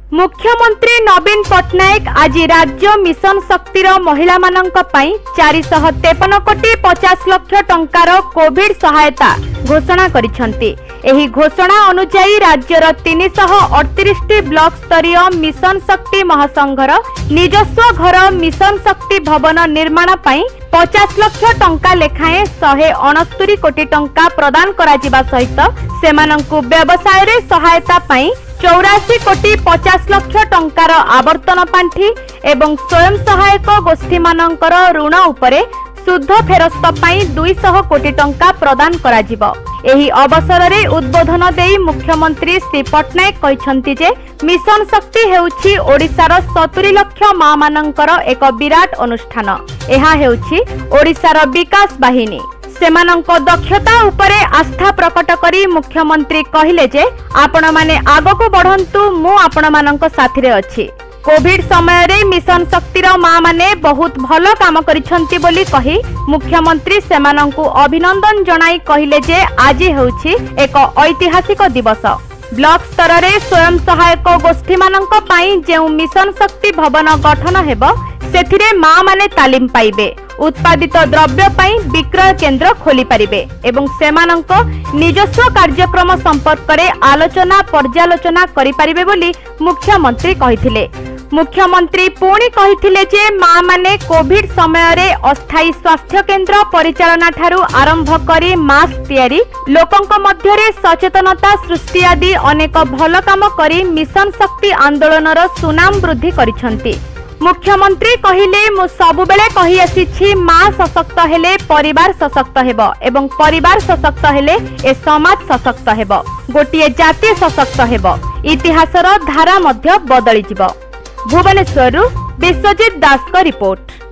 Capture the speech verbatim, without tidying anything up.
मुख्यमंत्री नवीन पट्टनायक आज राज्य मिशन शक्तिर महिला मानंक पई चार सौ तिरपन कोटी पचास लाख टंकार कोविड सहायता घोषणा करिसंती। एही घोषणा अनुसार राज्यर तीन सौ अड़तीस ब्लॉक स्तरीय मिशन शक्ति महासंघर निजस्व घर मिशन शक्ति भवन निर्माण पई पचास लाख टंका लेखाएं शहे अणस्तरी कोटी टंका प्रदान करा जिबा सहित सेमानंकु व्यवसाय रे सहायता पई चौरासी कोटी पचास लाख टंकार आवर्तन पांठी एवं स्वयं सहायक गोष्ठी मानंकर ऋण उपरे शुद्ध फेरस्त पाई दुई सौ कोटी टंका प्रदान करा जिवो। एही अवसर रे उद्बोधन देई मुख्यमंत्री श्री पट्टनायक कहिसंती जे मिशन शक्ति हेउछि ओडिसार सत्तरी लाख मां मानंकर एक विराट अनुष्ठान। एहा हेउछि ओडिसार विकास बाहिनी। सेमानंक दक्षता उपरे आस्था प्रकट करी मुख्यमंत्री कहिले जे आपण माने आगको बढ़ंतु मु आपण मानंक साथी रे अछि। कोविड समय रे मिशन शक्तिर मां माने बहुत भलो काम करिसंती बोली कही मुख्यमंत्री सेमानंकु अभिनंदन जणाई कहिले जे आज हेउछि एक ऐतिहासिक दिवस। ब्लॉक स्तर रे स्वयं सहायक गोष्ठी मानंक पई जेउ मिशन शक्ति भवन गठन हेबो सेथिरे मां माने तालीम पाइबे, उत्पादित द्रव्य पई विक्रय केंद्र खोली पारिबे एवं सेमानंक निजस्व कार्यक्रम संपर्क रे आलोचना पर्यालोचना करि पारिबे बोली मुख्यमंत्री कहिथिले। मुख्यमंत्री पुणी कहिथिले जे मां माने कोविड समय रे अस्थायी स्वास्थ्य केंद्र परिचालना ठारू आरंभ करी मास्क तैयारी लोकंक मध्य रे सचेतनता सृष्टि आदि अनेक भल काम करी मिशन शक्ति आंदोलन रो सुनाम वृद्धि करिसंती। मुख्यमंत्री कहिले मु सबु बेले कहि आसीछि मां सशक्त हेले परिवार सशक्त हेबो एवं परिवार सशक्त हेले ए समाज सशक्त हेबो, गोटिए जाति सशक्त हेबो, इतिहासर धारा मध्य बदली जिवो। भुवनेश्वर विश्वजीत दास का रिपोर्ट।